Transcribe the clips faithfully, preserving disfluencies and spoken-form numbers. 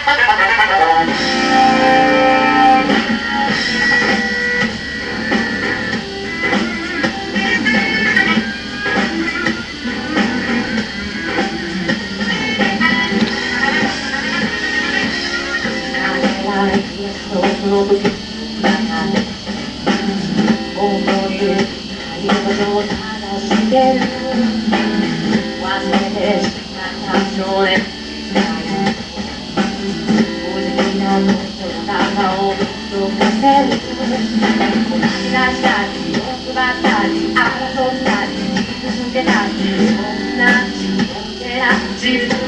その時思い出何事を探してる忘れてしまった少年無邪気なことを届かせる思い出したり欲張ったり争ったり傷つけたりそんな自分でな自分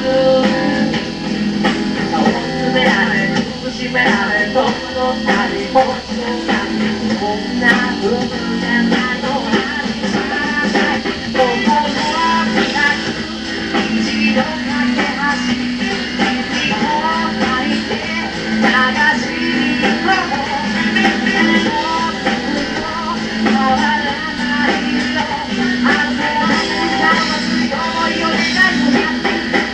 追い詰められ苦しめられ戸惑ったり落ち込んだりこんな風じゃないのは知らない心を開く一度かけ走る君を書いて探しに行こうもうずっと変わらないよあの強いよりなくなって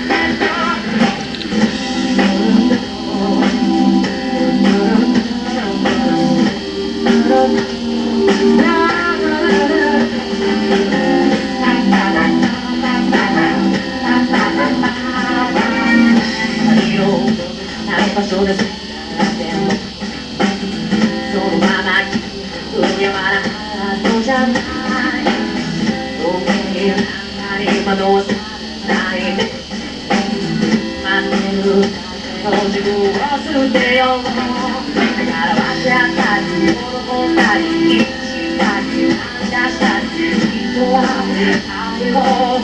場所ですでもそのまま君やまなハートじゃない時計の中に窓をさないで待ってるだけの自分を捨てようだから分け合ったり喜んだり気にしたり感謝したり人は愛を